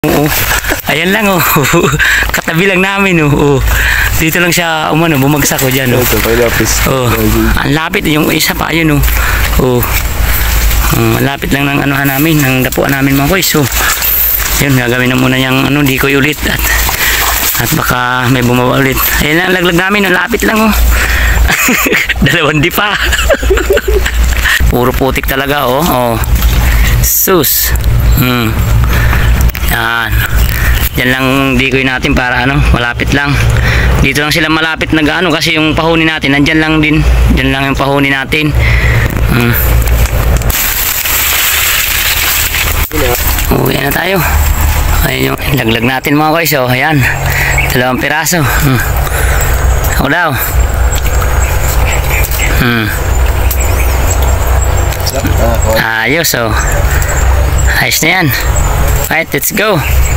Oo. Ayan lang oh. Katabi lang namin oh. Dito lang siya bumagsak ko diyan oh. Oh. Ang lapit yung isa pa ayun oh. Oh. Ang lapit lang ng anuhan namin, ng dapuan namin mga boys. So, yun gagawin na muna yung dikoy ulit at baka may bumaba ulit. Ayan lang laglag namin, ang lapit lang oh. Dalawang di pa. Puro putik talaga oh. Oh. Sus. Yan lang dikoy natin para malapit lang. Dito lang sila malapit kasi yung pahuni natin nandyan lang din. Diyan lang yung pahuni natin. Uwi na tayo. Ayun yung laglag natin mga guys. Oh, ayan. 2 piraso. Ako daw. Ayos oh. Ayos na yan. Right, let's go.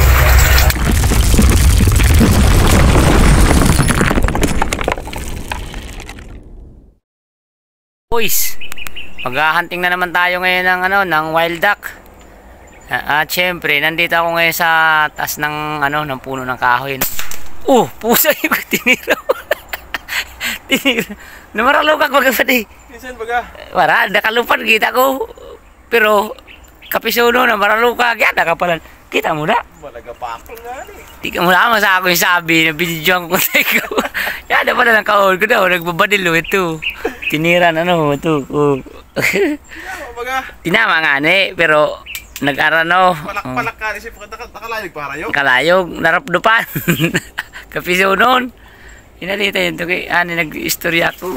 Boys, maghahunting na naman tayo ngayon ng wild duck. At syempre, nandito ako ngayon sa taas ng ng puno ng kahoy. Oh, pusa yung tinira. Tinira. Namaralukak baga pati. Minsan baga. Wala, nakalupan kita ko. Pero kapisuno na maralukak. Yan, nakapalan. Kita mo na. Malagapakol nga ni. Di ka mo naman sa ako yung sabi na binidyoan ko ko. Yan, na pala ng kahon ko daw. Nagbabadilo ito. Tinira na ito. Oh. Tinama nga pero nag-arano. Palak ka isip ko nakalayog para yun. Kalayog, narapdupan. Kapiso noon. Inalita yun to kay nag-istorya ko.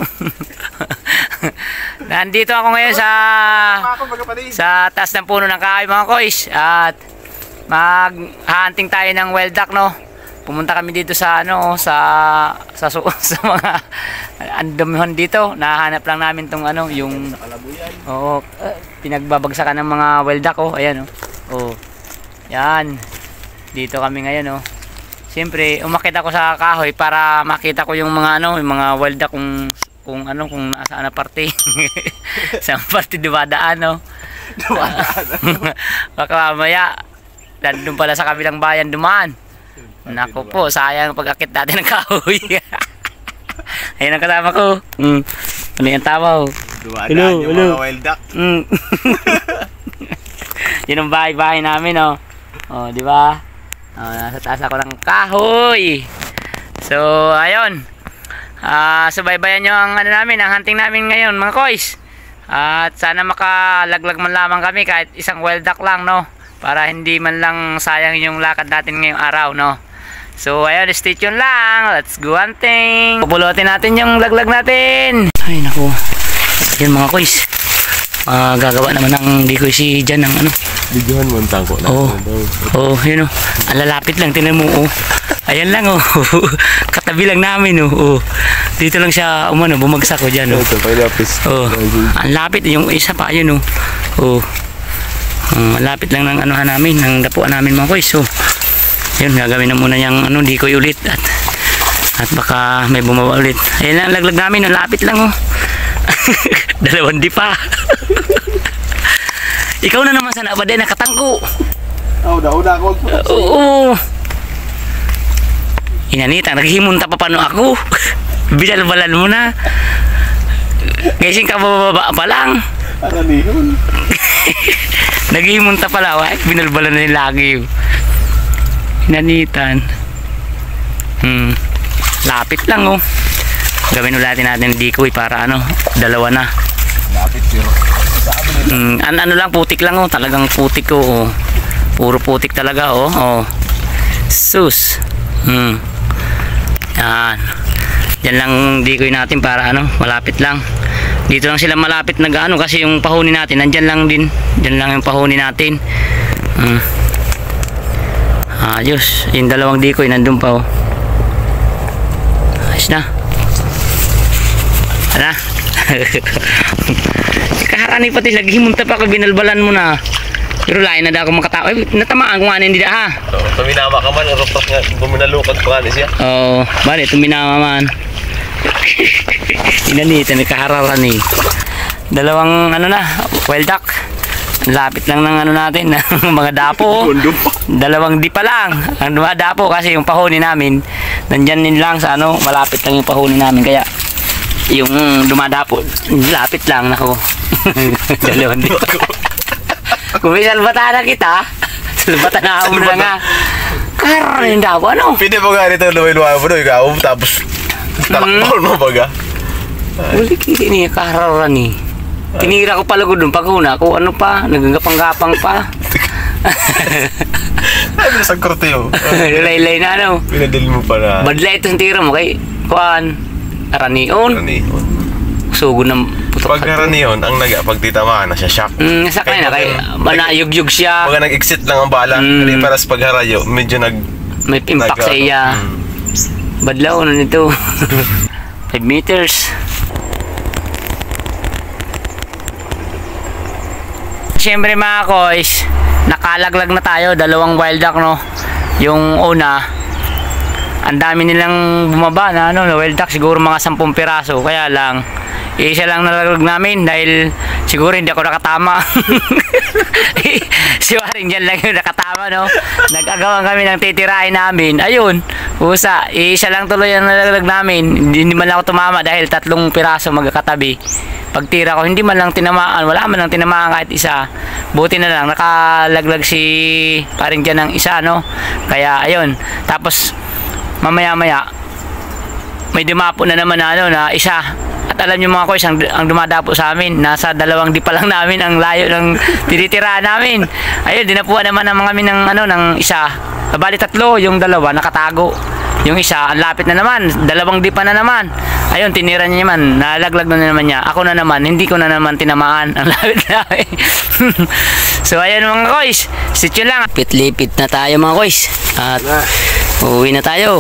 Nandito ako ngayon sa taas ng puno ng kahoy mga koys. At mag-hunting tayo ng wild duck Pumunta kami dito sa sa mga andamihan dito. Nahanap lang namin tong yung pinagbabagsakan ng mga wild duck ayan oh. Yan. Dito kami ngayon Siyempre, umakit ako sa kahoy para makita ko yung mga yung mga wild duck kung nasaan na parte. Sa parte dumadaan Dumadaan. Baka mamaya nandun pala sa kabilang bayan dumaan. Naku po, sayang pag-akit natin ng kahoy. Ayun ang kasama ko. Ano yung tama Dumadaan yung mga wild duck. Yun ang bahay-bahay namin oh, di ba? Nasa taas ako ng kahoy. So, ayun. Subaybayan nyo ang namin, ang hunting namin ngayon mga koys. At sana makalaglag man lamang kami kahit isang wild duck lang para hindi man lang sayang yung lakad natin ngayong araw So ayun, stay tuned lang. Let's go hunting. Pupulotin natin yung laglag natin. Ay naku. Yun mga koys. Gagawa naman ng dikoy si Jan ng Bigyan mo ang tangko na. Oh, yun ang lalapit lang, tingnan mo Ayan lang Katabi lang namin Dito lang siya bumagsak ko diyan Ito pa lapis. Ang lapit yung isa pa ayun malapit lang ng anuhan namin, ng dapuan namin mga koys. So, yun gagawin na muna yung dikoy ulit at baka may bumaba ulit. Ayan lang laglag namin, ang lapit lang Dalawang di pa. Ikaw na naman sana ba din nakatangko. Una ako. Oo. Inanita, naghimunta pa paano ako. Binalbalan mo na. Kasi ka bababa pa lang. Aranihon. Naghimunta pala, binalbalan na yung lagi. Inanitan. Lapit lang Gawin ulit natin ng dikoy para dalawa na. Lapit pero lang putik lang talagang putik puro putik talaga sus. Yan lang dikoy natin para malapit lang. Dito lang sila malapit kasi yung pahuni natin nandyan lang din. Diyan lang yung pahuni natin. Ayos, yung 2 dikoy nandun pa ayos na. Ano? Kaharani pati lagi munta pa ka binalbalan mo na. Pero lain na ako makatao. Natamaan ko nga hindi ha. Tuminama ka man, rupas nga buminalukad pa siya. Bali tuminama man. Inanita nagkahararani. 2 wild duck. Lapit lang ng ano natin, ng mga dapo. Mundo pa. 2 di pa lang ang dumadapo kasi yung pahuni namin nandyan din lang sa ano, malapit lang yung pahuni namin, kaya yung dumadapo lapit lang. Nako. 2 di pa. Kung may salbata na kita, salbata na ako na nga. Karoon yung dapo, ano? Pwede pa nga rito lumayo mo doon, ikaw, tapos takpon mo baga. Uli kiti niya karoon ni. Tinira ko pala ko doon, pagkuna ko ano pa, nagagapang-gapang pa. Ay, bilang korteo. Laylay na ano. Pinadali mo pa na. Badlay itong tira mo kay Kuan Aranion. Karaniyon. Sugo ng putok. Pag karaniyon, ang naga, pag titamaan na siya, shock. Sakay na kay manayug-yug siya. Baga nag-exit lang ang bala. Kasi para sa pagharayo, medyo May impact sa iya. Badlaw na nito. 5 meters. Siyempre mga koys, nakalaglag na tayo, 2 wild duck, no. Yung una, ang dami nilang bumaba na ano, wild duck, siguro mga 10 piraso. Kaya lang, isa lang nalaglag namin dahil siguro hindi ako nakatama. Si Waring dyan lang yung nakatama, no. Nag-agawan kami ng titirain namin. Ayun, usa, isa lang tuloy ang nalaglag namin. Hindi man lang ako tumama dahil 3 piraso magkakatabi. Pagtira ko, hindi man lang tinamaan, wala man lang tinamaan kahit isa. Buti na lang, nakalaglag si paring dyan ng isa, no. Kaya ayun, tapos mamaya-maya may dumapo na naman na, ano, na isa. At alam nyo mga koys, ang dumadapo sa amin, nasa 2 di pa lang namin ang layo ng tinitiraan namin. Ayun, dinapuan naman ng kami ng, ano, ng isa. Bali 3, yung 2 nakatago. Yung isa, ang lapit na naman, 2 di pa na naman. Ayun, tinira niya naman, nalaglag na naman niya. Ako na naman, hindi ko na naman tinamaan. Ang lapit na. So ayun mga koys, sityo lang. Lipit na tayo mga koys. At uuwi na tayo.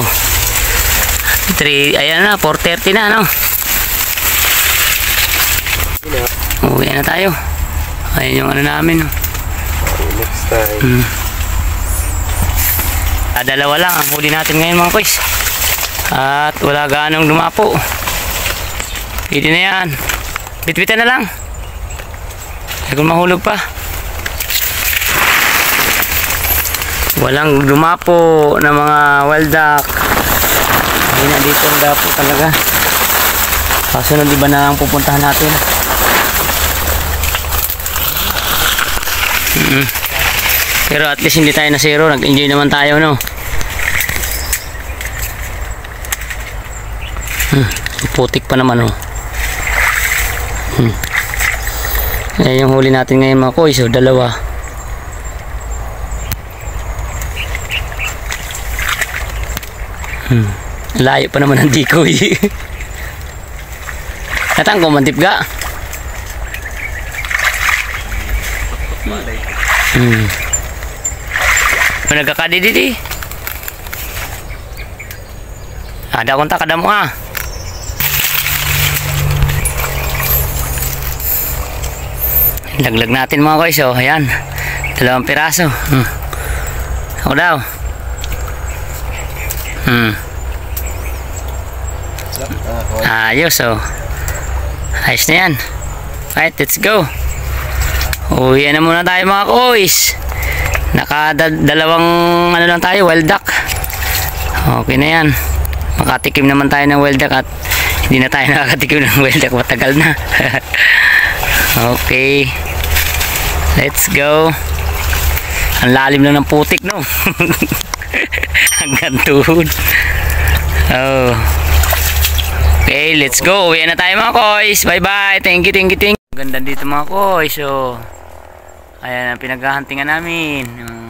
4:30 na, no. Uuwi na tayo. Ayun yung ano namin, no. Next time. 2 lang ang huli natin ngayon mga koys. At wala ganong dumapo. Pwede na yan. Bitbitan na lang. Kung mahulog pa. Walang dumapo na mga wild duck. Hindi na dito ang dapo talaga. Kasunod iba na lang pupuntahan natin. Pero at least hindi tayo na zero. Nag-enjoy naman tayo, no. Putik pa naman, oh. Ayan yung huli natin ngayon mga koys, oh, 2. Layo pa naman ang dikoy. Natang ko mantip ga. Nagkakadididi. Ada kontak kada mo ah. Laglag natin mga guys, oh. Ayan. 2 piraso. Ako daw. Ayos, oh. Ayos na yan. Right, let's go. Uwi na muna tayo mga guys. Naka-2 ano lang tayo, wild duck. Okay na yan. Makatikim naman tayo ng wild duck at hindi na tayo nakakatikim ng wild duck, matagal na. Okay, let's go. Ang lalim lang ng putik, no. Hanggang tuhod. Oh. Okay, let's go. Uwi na tayo mga koys. Bye bye. Thank you. Ganda dito mga koys. So ayan ang pinaghahantingan namin.